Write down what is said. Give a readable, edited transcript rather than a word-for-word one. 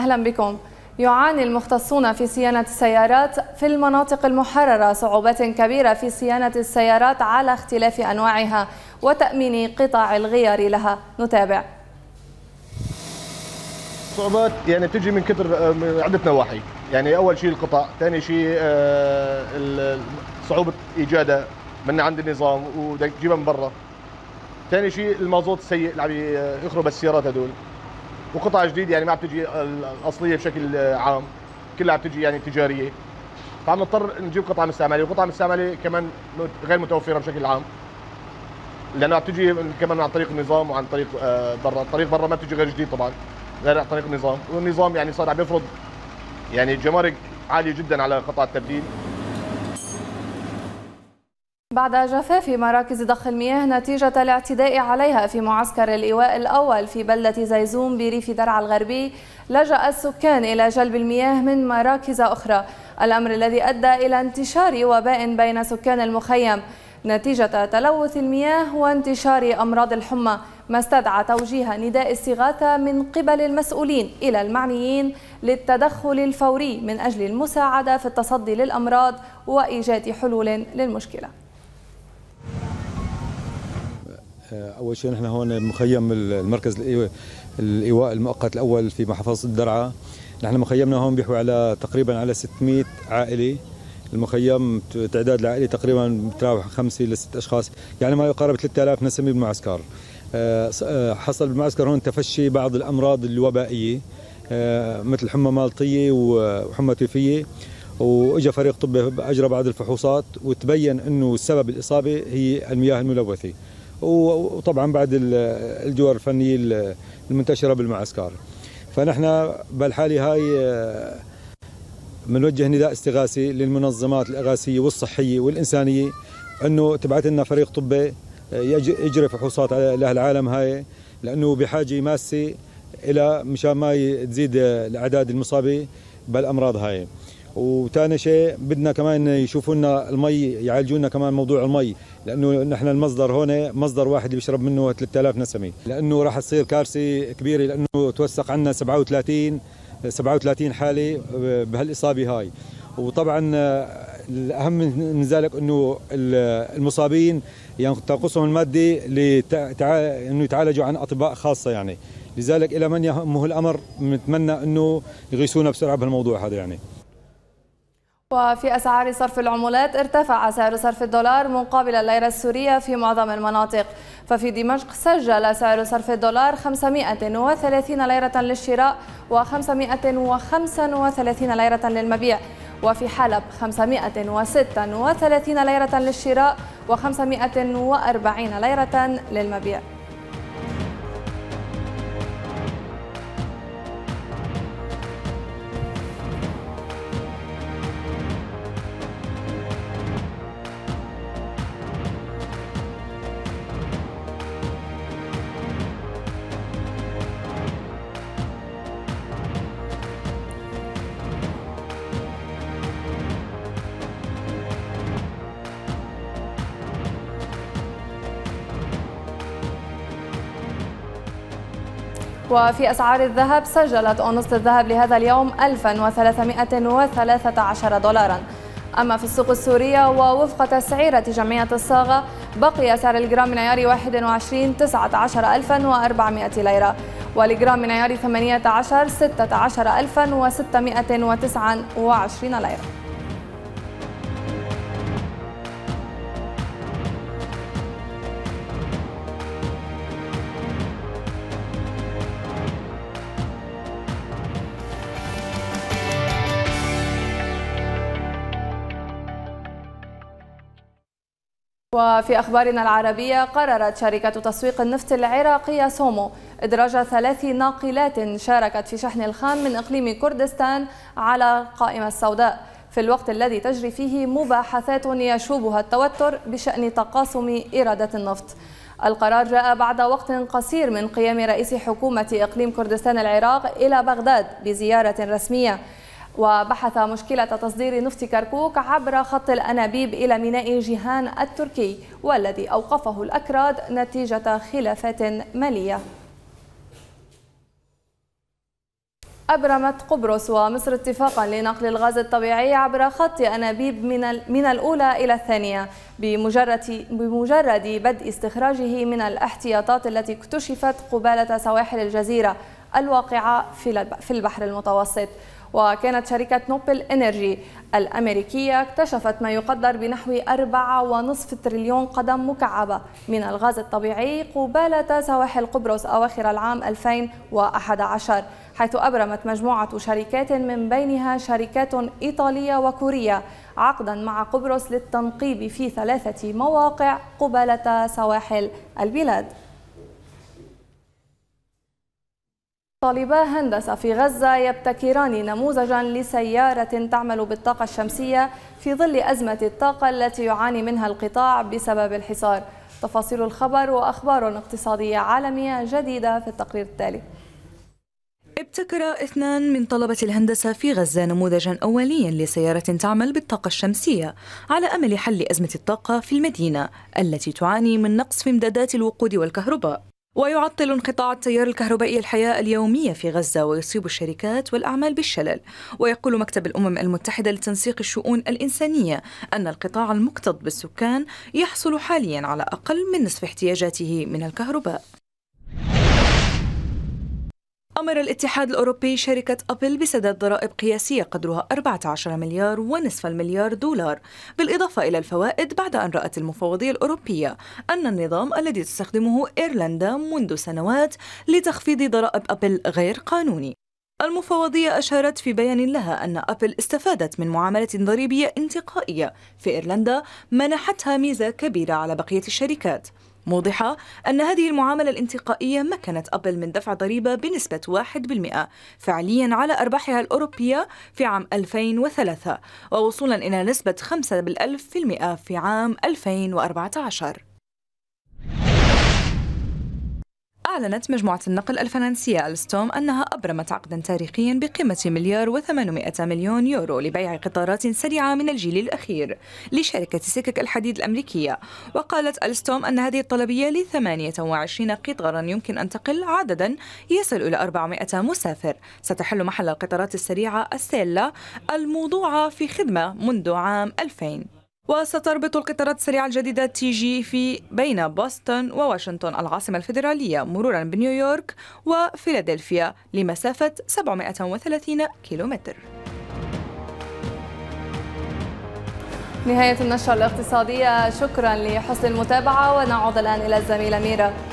أهلا بكم. يعاني المختصون في صيانة السيارات في المناطق المحررة صعوبات كبيرة في صيانة السيارات على اختلاف أنواعها وتأمين قطع الغيار لها. نتابع. صعوبات يعني بتجي من كثر من عدة نواحي، يعني أول شيء القطع، ثاني شيء صعوبة إيجادها من عند النظام وبدك تجيبها من برا، ثاني شيء المازوت السيء اللي عم يخرب السيارات هدول، وقطع جديد يعني ما عم تجي الأصلية بشكل عام، كلها عم تجي يعني تجارية، فعم نضطر نجيب قطع مستعملة، وقطع مستعملة كمان غير متوفرة بشكل عام، لأنها عم تجي كمان عن طريق النظام وعن طريق برا، الطريق برا ما بتجي غير جديد طبعا، غير عن طريق النظام، والنظام يعني صار عم يفرض يعني جمارك عالية جدا على قطع التبديل. بعد جفاف مراكز ضخ المياه نتيجة الاعتداء عليها في معسكر الإيواء الأول في بلدة زيزون بريف درعا الغربي، لجأ السكان إلى جلب المياه من مراكز أخرى، الأمر الذي أدى إلى انتشار وباء بين سكان المخيم نتيجة تلوث المياه وانتشار أمراض الحمى، ما استدعى توجيه نداء استغاثة من قبل المسؤولين إلى المعنيين للتدخل الفوري من أجل المساعدة في التصدي للأمراض وإيجاد حلول للمشكلة. أول شيء نحن هون مخيم المركز الإيواء المؤقت الأول في محافظة درعا. نحن مخيمنا هون بيحوي على تقريبا على 600 عائلة. المخيم تعداد العائلي تقريبا بتراوح 5 ل 6 أشخاص، يعني ما يقارب 3000 نسمة بالمعسكر. حصل بالمعسكر هون تفشي بعض الأمراض الوبائية مثل حمى مالطية وحمى تيفية، واجى فريق طبي أجرى بعض الفحوصات وتبين أنه سبب الإصابة هي المياه الملوثة، وطبعا بعد الجوار الفنية المنتشرة بالمعسكر. فنحن بالحالة هاي بنوجه نداء استغاثي للمنظمات الإغاثية والصحية والإنسانية أنه تبعت لنا فريق طبي يجري فحوصات على العالم هاي، لأنه بحاجة ماسة إلى مشان ما تزيد الأعداد المصابة بالأمراض هاي. وثاني شيء بدنا كمان يشوفوا لنا المي، يعالجوا لنا كمان موضوع المي، لانه نحن المصدر هون مصدر واحد اللي بيشرب منه 3000 نسمه، لانه راح تصير كارثه كبيره، لانه توثق عندنا 37 حاله بهالاصابه هاي. وطبعا الاهم من ذلك انه المصابين يعني تنقصهم الماده انه يتعالجوا عن اطباء خاصه، يعني لذلك الى من يهمه الامر بنتمنى انه يغيثونا بسرعه بهالموضوع هذا. يعني وفي أسعار صرف العملات ارتفع سعر صرف الدولار مقابل الليرة السورية في معظم المناطق، ففي دمشق سجل سعر صرف الدولار 530 ليرة للشراء و535 ليرة للمبيع، وفي حلب 536 ليرة للشراء و540 ليرة للمبيع. وفي أسعار الذهب سجلت أونصة الذهب لهذا اليوم 1313 دولارا. أما في السوق السورية ووفق تسعيرة جمعية الصاغة بقي سعر الجرام من عيار 21 19400 ليرة، والجرام من عيار 18 16629 ليرة. وفي أخبارنا العربية، قررت شركة تسويق النفط العراقية سومو إدراج 3 ناقلات شاركت في شحن الخام من إقليم كردستان على القائمة السوداء، في الوقت الذي تجري فيه مباحثات يشوبها التوتر بشأن تقاسم إيرادات النفط. القرار جاء بعد وقت قصير من قيام رئيس حكومة إقليم كردستان العراق إلى بغداد بزيارة رسمية، وبحث مشكلة تصدير نفط كركوك عبر خط الأنابيب إلى ميناء جيهان التركي، والذي أوقفه الأكراد نتيجة خلافات مالية. أبرمت قبرص ومصر اتفاقا لنقل الغاز الطبيعي عبر خط أنابيب من الأولى إلى الثانية بمجرد بدء استخراجه من الاحتياطات التي اكتشفت قبالة سواحل الجزيرة الواقعة في البحر المتوسط. وكانت شركة نوبل إنرجي الأمريكية اكتشفت ما يقدر بنحو 4.5 تريليون قدم مكعبة من الغاز الطبيعي قبالة سواحل قبرص أواخر العام 2011، حيث أبرمت مجموعة شركات من بينها شركات إيطالية وكورية عقدا مع قبرص للتنقيب في 3 مواقع قبالة سواحل البلاد. طالبا هندسة في غزة يبتكران نموذجا لسيارة تعمل بالطاقة الشمسية في ظل أزمة الطاقة التي يعاني منها القطاع بسبب الحصار. تفاصيل الخبر وأخبار اقتصادية عالمية جديدة في التقرير التالي. ابتكر 2 من طلبة الهندسة في غزة نموذجا أوليا لسيارة تعمل بالطاقة الشمسية على أمل حل أزمة الطاقة في المدينة التي تعاني من نقص في إمدادات الوقود والكهرباء، ويعطل انقطاع التيار الكهربائي الحياة اليومية في غزة ويصيب الشركات والأعمال بالشلل. ويقول مكتب الأمم المتحدة لتنسيق الشؤون الإنسانية أن القطاع المكتظ بالسكان يحصل حاليا على أقل من نصف احتياجاته من الكهرباء. أمر الاتحاد الأوروبي شركة أبل بسداد ضرائب قياسية قدرها 14 مليار ونصف المليار دولار، بالإضافة إلى الفوائد، بعد أن رأت المفوضية الأوروبية أن النظام الذي تستخدمه إيرلندا منذ سنوات لتخفيض ضرائب أبل غير قانوني. المفوضية أشارت في بيان لها أن أبل استفادت من معاملة ضريبية انتقائية في إيرلندا منحتها ميزة كبيرة على بقية الشركات، موضحة أن هذه المعاملة الانتقائية مكنت أبل من دفع ضريبة بنسبة 1% فعليا على أرباحها الأوروبية في عام 2003 ووصولا إلى نسبة 5% في عام 2014. أعلنت مجموعة النقل الفرنسية ألستوم أنها أبرمت عقدا تاريخيا بقيمة 1.8 مليار يورو لبيع قطارات سريعة من الجيل الأخير لشركة سكك الحديد الأمريكية. وقالت ألستوم أن هذه الطلبية ل28 قطارا يمكن أن تقل عددا يصل إلى 400 مسافر، ستحل محل القطارات السريعة السيلا الموضوعة في خدمة منذ عام 2000. وستربط القطارات السريعة الجديدة تي جي في بين بوسطن وواشنطن العاصمة الفيدرالية مرورا بنيويورك وفيلادلفيا لمسافة 730 كيلومتر. نهاية النشرة الاقتصادية، شكرا لحسن المتابعة، ونعود الآن إلى الزميلة ميرا.